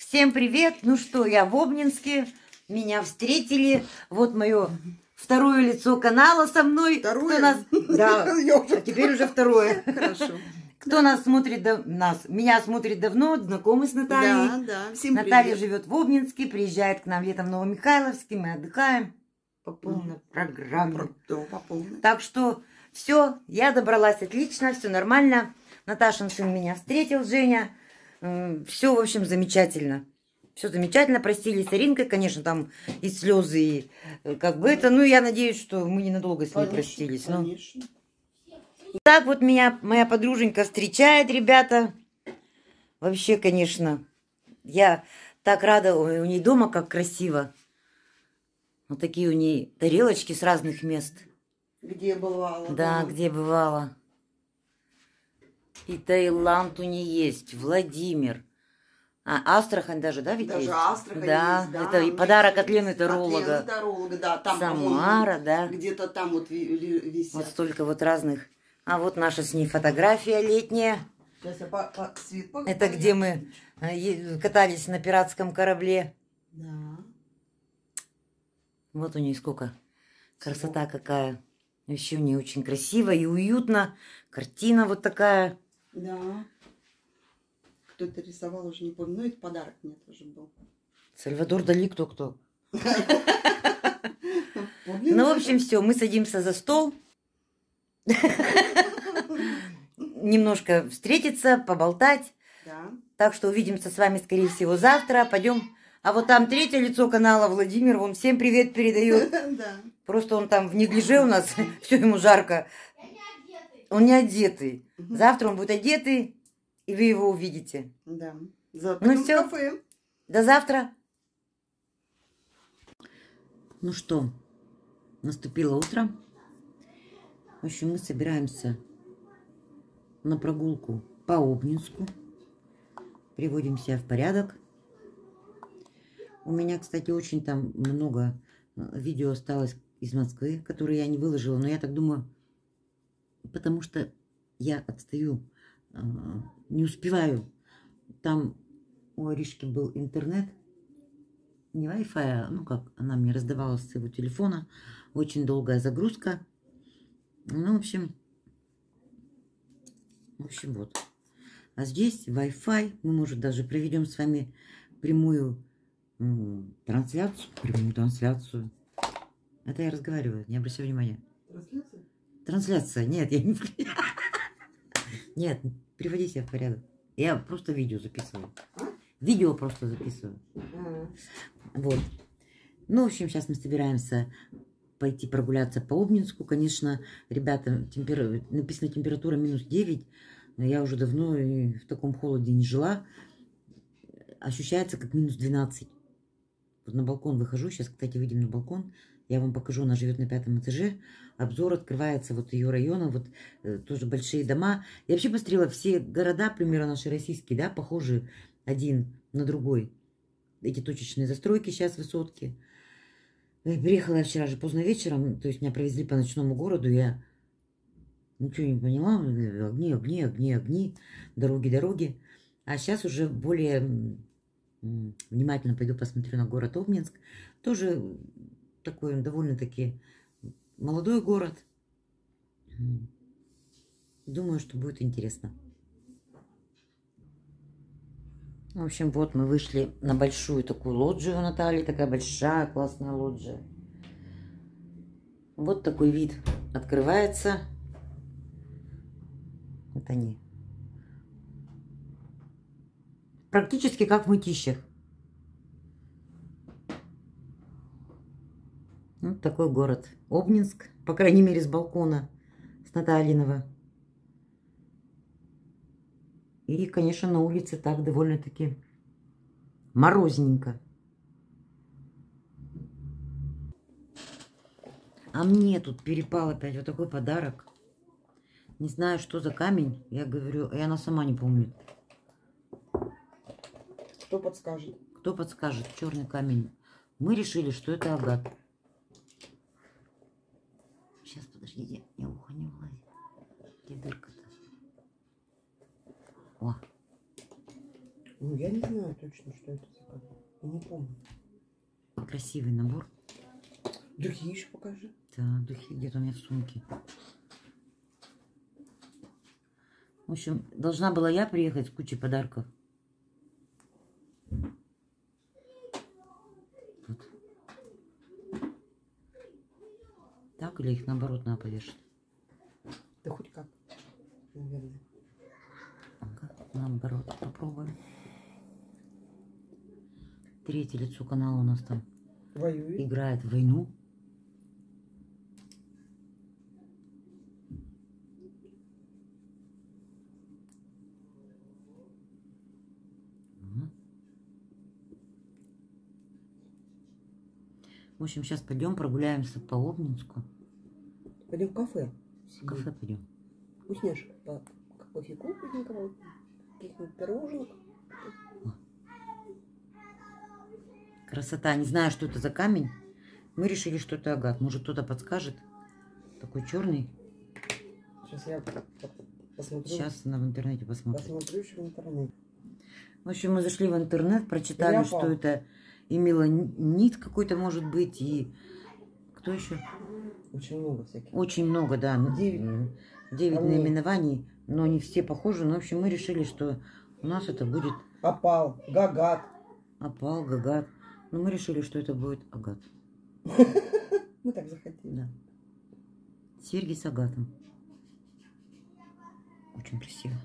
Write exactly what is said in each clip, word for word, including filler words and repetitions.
Всем привет! Ну что, я в Обнинске, меня встретили. Вот мое второе лицо канала со мной. Второе? Кто нас... Да, а теперь уже второе. Хорошо. Кто нас смотрит, дав... нас, меня смотрит давно, знакомы с Натальей. Да, да, всем Наталья привет. живет в Обнинске, приезжает к нам летом в Новомихайловске, мы отдыхаем по полной программе. Да, по полной. Так что все, я добралась отлично, все нормально. Наташин сын меня встретил, Женя. Все, в общем, замечательно. Все замечательно. Простились с Аринкой, конечно, там и слезы, и как бы это. Ну, я надеюсь, что мы ненадолго с ней Конечно, простились. Но... Конечно. Так вот меня моя подруженька встречает, ребята. Вообще, конечно, я так рада. Ой, у ней дома как красиво. Вот такие у ней тарелочки с разных мест. Где бывала? Да, Да, где бывала. И Таиланд у нее есть, Владимир. А, Астрахань даже, да, ведь Даже есть? Астрахань да, есть, да. Это и подарок от Лены Таролога. От Лены Таролога, да. Там, Самара, да. Где-то там вот висят. Вот столько вот разных. А вот наша с ней фотография летняя. Сейчас я по, по, свет, по, Это по, где мы катались на пиратском корабле. Да. Вот у нее сколько. Красота какая. Еще у нее очень красиво и уютно. Картина вот такая. Да. Кто-то рисовал, уже не помню. Но это подарок мне тоже был. Сальвадор Дали кто-кто. Ну, в общем, все. Мы садимся за стол. Немножко встретиться, поболтать. Так что увидимся с вами, скорее всего, завтра. Пойдем. А вот там третье лицо канала, Владимир, он всем привет передает. Да. Просто он там в неглиже у нас, все ему жарко. Он не одетый. Завтра он будет одетый, и вы его увидите. Да. Завтра Ну все. кафе. До завтра. Ну что, наступило утро. В общем, мы собираемся на прогулку по Обнинску. Приводим себя в порядок. У меня, кстати, очень там много видео осталось из Москвы, которые я не выложила. Но я так думаю, потому что я отстаю, не успеваю. Там у Аришки был интернет, не Wi-Fi, а, ну как, она мне раздавала с своего телефона. Очень долгая загрузка. Ну, в общем, в общем, вот. А здесь Wi-Fi. Мы, может, даже проведем с вами прямую трансляцию, прямую трансляцию. Это я разговариваю, не обращай внимания. Трансляция? Трансляция, нет, я не... Нет, приводи себя в порядок. Я просто видео записываю. А? Видео просто записываю. А. Вот. Ну, в общем, сейчас мы собираемся пойти прогуляться по Обнинску. Конечно, ребята, темпер... написано температура минус девять. Я уже давно в таком холоде не жила. Ощущается как минус двенадцать. Вот на балкон выхожу. Сейчас, кстати, выйдем на балкон. Я вам покажу. Она живет на пятом этаже. Обзор открывается вот ее района. Вот э, тоже большие дома. Я вообще посмотрела все города, примерно наши российские, да, похожи один на другой. Эти точечные застройки сейчас, высотки. Приехала я вчера же поздно вечером. То есть меня провезли по ночному городу. Я ничего не поняла. Огни, огни, огни, огни. Дороги, дороги. А сейчас уже более... внимательно пойду посмотрю на город Обнинск. Тоже такой довольно-таки молодой город. Думаю, что будет интересно. В общем, вот мы вышли на большую такую лоджию у Натальи. Такая большая классная лоджия. Вот такой вид открывается. Вот они. Практически как в Мытищах. Вот такой город. Обнинск. По крайней мере, с балкона. С Натальиного. И, конечно, на улице так довольно-таки морозненько. А мне тут перепал опять вот такой подарок. Не знаю, что за камень. Я говорю, и она сама не помнит. Кто подскажет? Кто подскажет? Черный камень. Мы решили, что это агат. Сейчас, подождите. Я ухо не влазит. Где дырка-то? О. Ну, я не знаю точно, что это за кадр. Я не помню. Красивый набор. Духи еще покажи. Да, духи где-то у меня в сумке. В общем, должна была я приехать с кучей подарков. Вот. Так или их наоборот надо повешать? Да хоть как, наверное. Ага, наоборот, попробуем. Третье лицо канала у нас там Воюет. Играет в войну. В общем, сейчас пойдем прогуляемся по Обнинску. Пойдем в кафе. В кафе пойдем. Вкусняшек. По кофейку вкусненького. Каких-нибудь пирожных. Красота. Не знаю, что это за камень. Мы решили, что это агат. Может, кто-то подскажет. Такой черный. Сейчас я посмотрю. Сейчас на в интернете посмотрим. Посмотрю еще в интернете. В общем, мы зашли в интернет, прочитали, Ляпа. что это имело нит какой-то, может быть, и кто еще? Очень много всяких. Очень много, да. Девять. Девять Камней. наименований, но не все похожи. Но, в общем, мы решили, что у нас это будет Опал, гагат. опал, гагат. Но мы решили, что это будет агат. Мы так захотели. Да. Серьги с агатом. Очень красиво.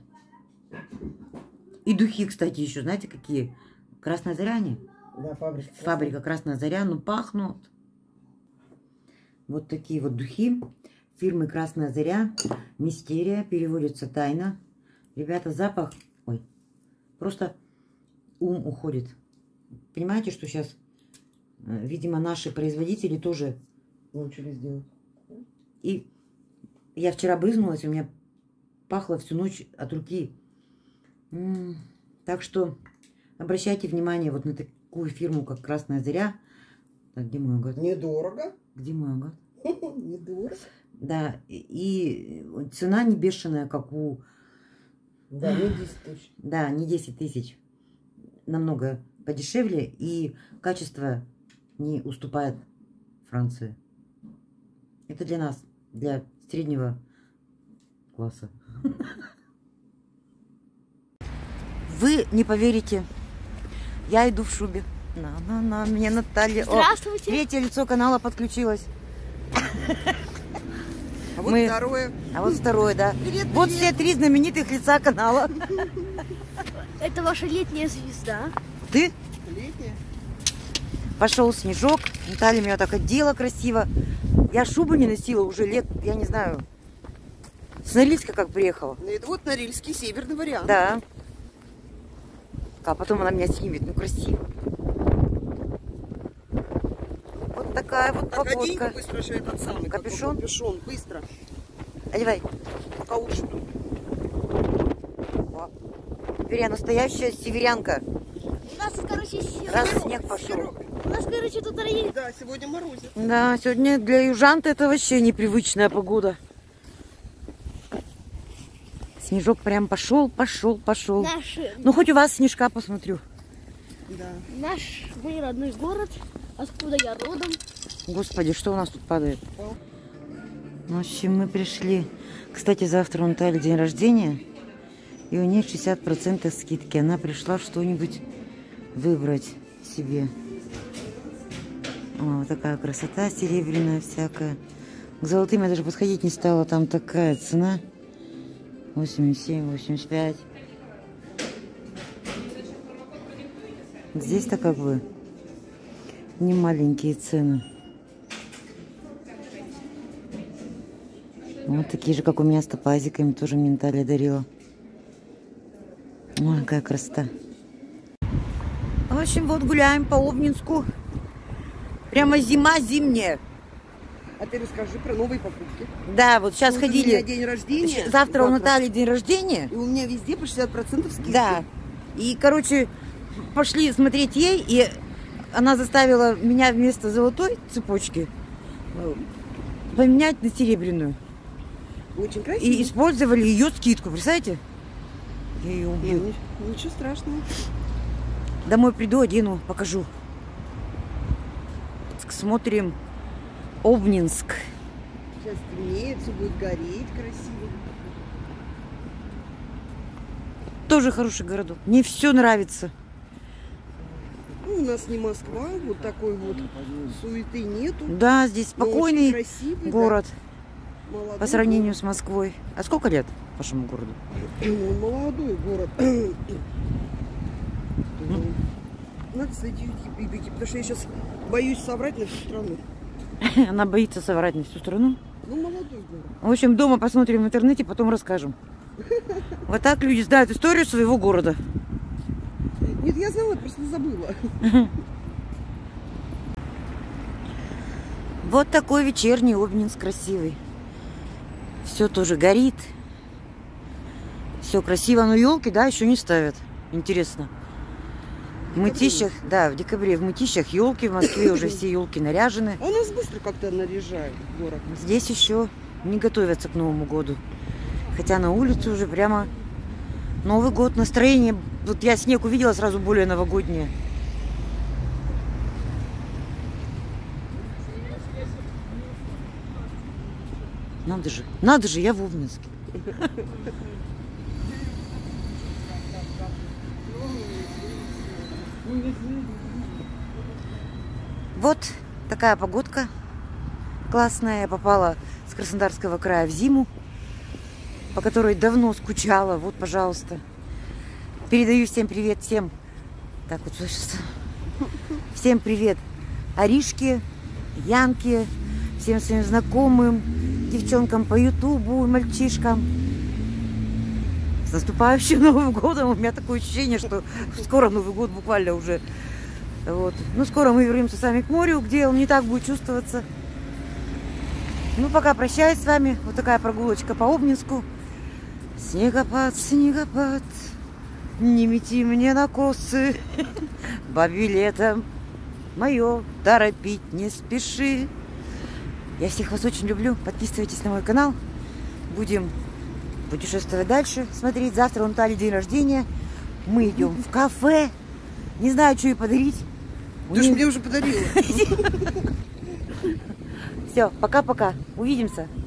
И духи, кстати, еще, знаете, какие? Красная заря они? Да, фабрика. Фабрика Красная Заря, ну пахнут. Вот такие вот духи фирмы Красная Заря. Мистерия, переводится тайна. Ребята, запах, ой, просто ум уходит. Понимаете, что сейчас, видимо, наши производители тоже... Научились делать. И я вчера брызнулась, у меня пахло всю ночь от руки. М-м. Так что обращайте внимание вот на такую фирму, как Красная Заря. Так, где мой агат? Недорого. Где мой агат? Недорого. Да, и цена не бешеная, как у... Да, не десять тысяч. Да, не десять тысяч. Намного подешевле, и качество не уступает Франции. Это для нас, для среднего класса. Вы не поверите, я иду в шубе. На-на-на, меня Наталья... Здравствуйте. О, третье лицо канала подключилось. А вот Мы- второе. А вот второе, да. Привет, Вот привет. все три знаменитых лица канала. Это ваша летняя звезда. Ты? Летняя. Пошел снежок. Наталья меня так одела красиво. Я шубу не носила уже лет, я не знаю. С Норильска как приехала. Ну, это вот норильский северный вариант. Да. А потом она меня снимет. Ну, красиво. Вот такая вот Так, одень погодка. быстро же этот самый. как Капюшон? бы Капюшон, быстро. Одевай. Пока уши тут. О. Теперь я настоящая северянка. У нас, короче, се- Раз снег пошел. у нас, короче, тут район. Да, сегодня морозит. Да, сегодня для южан это вообще непривычная погода. Снежок прям пошел, пошел, пошел. Наш, Ну, хоть у вас снежка посмотрю. Да. наш мой родной город, откуда я родом. Господи, что у нас тут падает? В общем, мы пришли. Кстати, завтра у Натальи день рождения. И у нее шестьдесят процентов скидки. Она пришла что-нибудь выбрать себе. О, вот такая красота серебряная всякая. К золотым я даже подходить не стала. Там такая цена. восемьдесят семь, восемьдесят пять. Здесь-то как бы не маленькие цены. Вот такие же, как у меня с топазиками. Тоже мне Наталья дарила. Ой, какая красота. В общем, вот гуляем по Обнинску. Прямо зима зимняя. А ты расскажи про новые покупки. Да, вот сейчас Вот у меня ходили. день рождения. Завтра у Натальи день рождения. И у меня везде по шестьдесят процентов скидки. Да. И, короче, пошли смотреть ей, и она заставила меня вместо золотой цепочки э, поменять на серебряную. Очень красиво. И использовали ее скидку, представляете? Я ее Ну, убью. ни- ничего страшного. Домой приду, одену, покажу. Смотрим Обнинск. Сейчас темнеет, все будет гореть красиво. Тоже хороший городок. Мне все нравится. Ну, у нас не Москва, вот такой вот суеты нету. Да, здесь спокойный красивый, город да. Молодой по сравнению город. с Москвой. А сколько лет вашему городу? Ну, молодой город. Надо зайти в Ютубе, потому что я сейчас боюсь соврать на всю страну. Она боится соврать на всю страну. Ну, молодой город. В общем, дома посмотрим в интернете, потом расскажем. Вот так люди знают историю своего города. Нет, я знала, просто забыла. Вот такой вечерний Обнинск красивый. Все тоже горит. Все красиво, но елки, да, еще не ставят. Интересно. В Мытищах, да, в декабре в Мытищах елки, в Москве уже все елки наряжены. А у нас быстро как-то наряжают город. Здесь еще не готовятся к Новому году. Хотя на улице уже прямо Новый год, настроение. Вот я снег увидела, сразу более новогоднее. Надо же, надо же, я в Обнинске. Вот такая погодка классная. Я попала с Краснодарского края в зиму, по которой давно скучала. Вот, пожалуйста. Передаю всем привет, всем. Так вот, слышится. Всем привет Аришке, Янке, всем своим знакомым, девчонкам по ютубу, мальчишкам. С наступающим Новым годом. У меня такое ощущение, что скоро Новый год буквально уже. Вот. Ну, скоро мы вернемся сами к морю, где он не так будет чувствоваться. Ну, пока прощаюсь с вами. Вот такая прогулочка по Обнинску. Снегопад, снегопад, не мети мне на косы, бабе летом мое, торопить не спеши. Я всех вас очень люблю. Подписывайтесь на мой канал. Будем путешествовать дальше, смотреть. Завтра у Натальи день рождения. Мы идем в кафе. Не знаю, что ей подарить. Ты же мне уже подарила. Все, пока-пока. Увидимся.